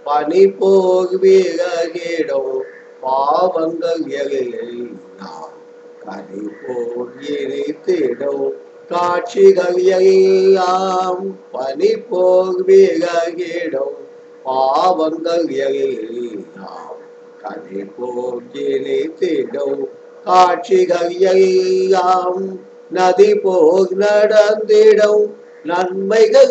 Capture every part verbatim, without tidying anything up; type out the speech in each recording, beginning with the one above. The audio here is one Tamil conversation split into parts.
பனி போல் விலகிடும் பாவங்கள் எல்லாம் கனி போல் இனித்திடும் காட்சிகள் எல்லாம் பனி போல் விலகிடும் பாவங்கள் எல்லாம் கனி போல் இனித்திடும் காட்சிகள் எல்லாம் நதி போல் நடந்திடும் நன்மைகள்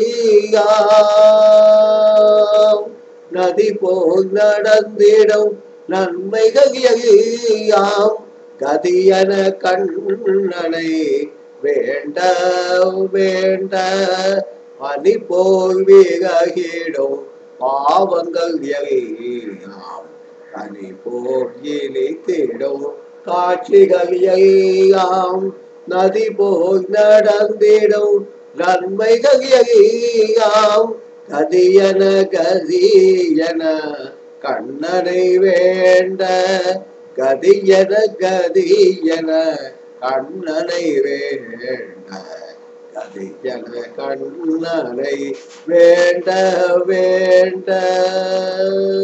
எல்லாம் நதி போல் நடந்திடும் நன்மைகள் எல்லாம் கதியன கண்ணனை வேண்ட வேண்ட பனி போல் விலகிடும் பாவங்கள் எல்லாம் கனி போல் இனித்திடும் காட்சிகள் எல்லாம் நதி போல் நடந்திடும் நன்மைகள் எல்லாம் கதியன கதியன கண்ணனை வேண்ட கதியன கதியன கண்ணனை வேண்ட கதியன கண்ணனை வேண்ட வேண்ட